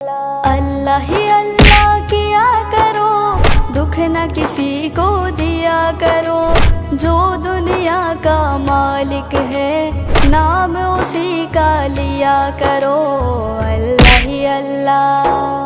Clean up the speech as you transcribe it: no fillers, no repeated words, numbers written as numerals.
अल्लाह ही अल्लाह किया करो, दुख न किसी को दिया करो। जो दुनिया का मालिक है, नाम उसी का लिया करो। अल्लाह ही अल्लाह।